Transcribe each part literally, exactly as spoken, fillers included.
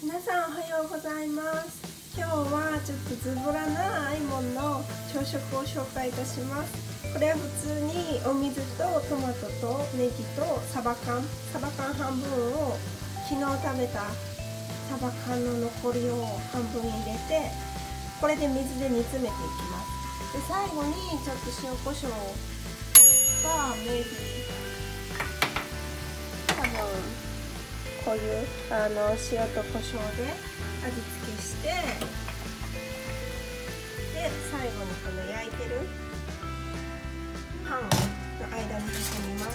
皆さんおはようございます。今日はちょっとズボラなあいもんの朝食を紹介いたします。これは普通にお水とトマトとネギとサバ缶サバ缶半分を昨日食べたサバ缶の残りを半分入れて、これで水で煮詰めていきます。で最後にちょっと塩コショウがメイビー多分こういうあの塩と胡椒で味付けして、で最後にこの焼いてるパンの間に挟みます。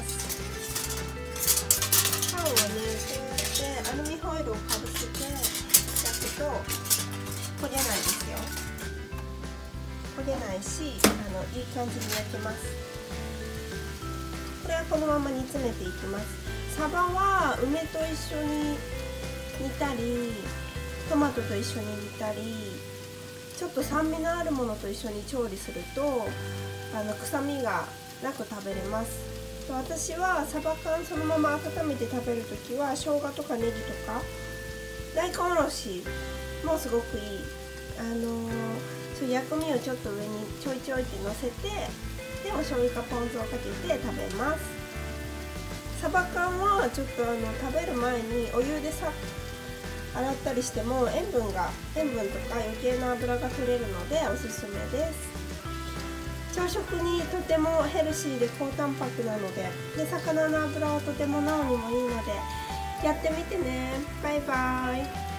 パンをね、こうやってアルミホイルをかぶせて焼くと焦げないですよ。焦げないし、あのいい感じに焼けます。これはこのまま煮詰めていきます。サバは梅と一緒に煮たりトマトと一緒に煮たり、ちょっと酸味のあるものと一緒に調理するとあの臭みがなく食べれます。私はサバ缶そのまま温めて食べるときは生姜とかネギとか大根おろしもすごくいい、あのー、そう薬味をちょっと上にちょいちょいってのせて、でお醤油かポン酢をかけて食べます。サバ缶はちょっとあの食べる前にお湯でさ洗ったりしても塩分が塩分とか余計な油が取れるのでおすすめです。朝食にとてもヘルシーで高タンパクなので、で魚の油はとても脳にもいいのでやってみてね。バイバイ。